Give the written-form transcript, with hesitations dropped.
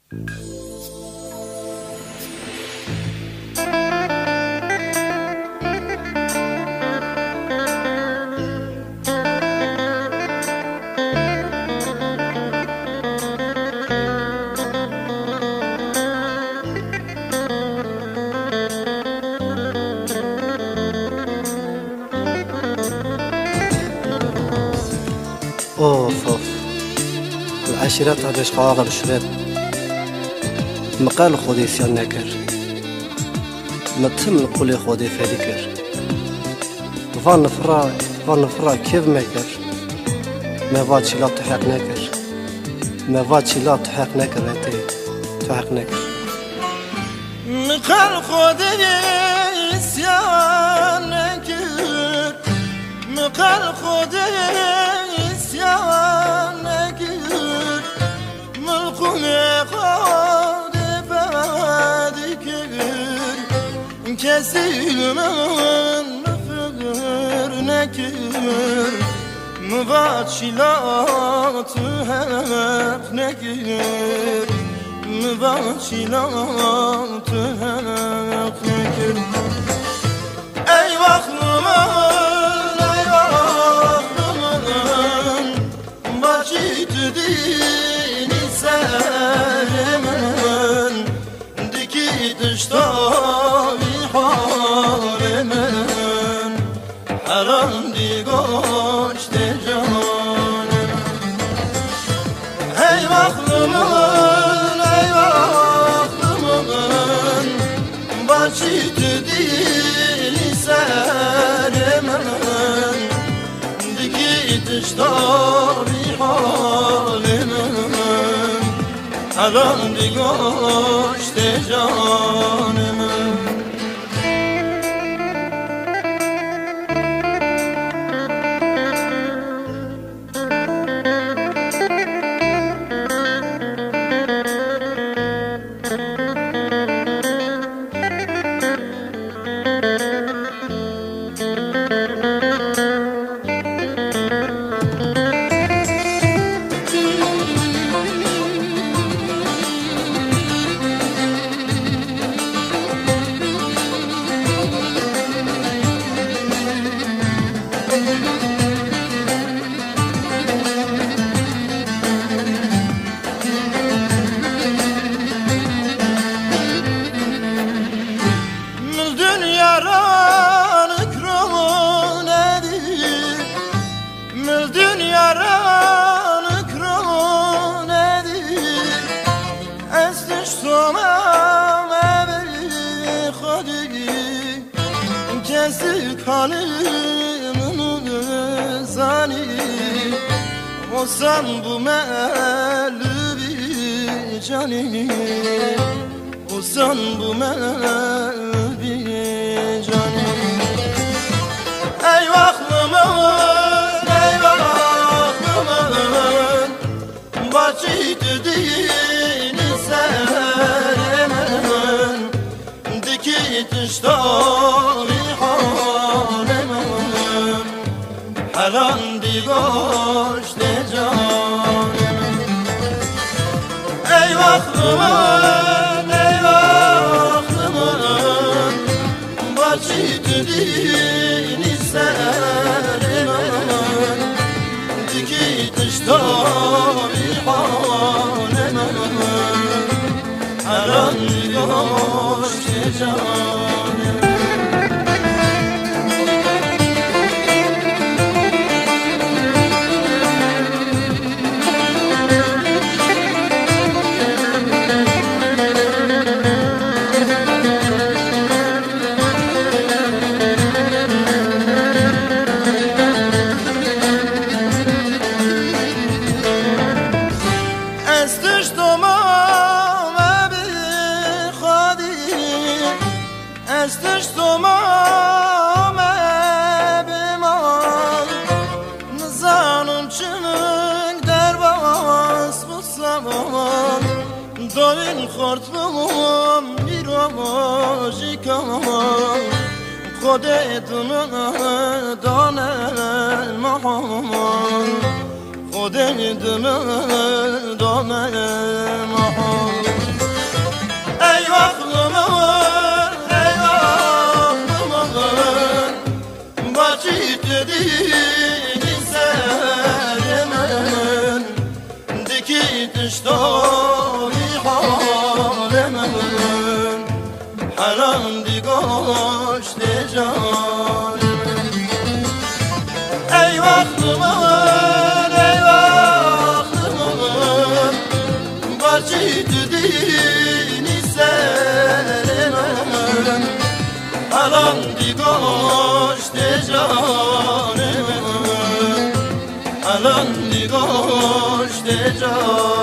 اوف اوف العشيرات عباش قواغل الشباب مقال خودي سيان ناكر متم القولي خودي فاديكر فان فرا كيف ماكر ما فاتش لا تحق ناكر ما فاتش لا تحق ناكر هاتي تحق ناكر مقال خودي سيان ناكر مقال خودي كسيل من نفر نكر مباشي لا تهق نكر مباشي لا تهق نكر أي وقت من باشي تديني سالمن دكي تشتاوي حالمن حرام دي گوشت جانم ای وقت من باشی تو دیلی سر من دیگی تشتاری حال من حرام دی گوشت جانم kalbimın zani o sen bu melebi cani o sen bu melebi cani ey vaktimin başıydı dini seremen dikit iştari halemem haram di goşt canım ey vaktimin başıydı dini seremen dikit iştari halemem haram di goşt canım استش تمام بیمار نزانم چنگ در باز بسلام دارین خورد بمام میرواشی کام خودتون دانه محام خودتون دانه محام canım. Ey vaktim aman, ey vaktim aman, bacıydı dini senin aman. Alan digoş de canım, alan digoş de canım.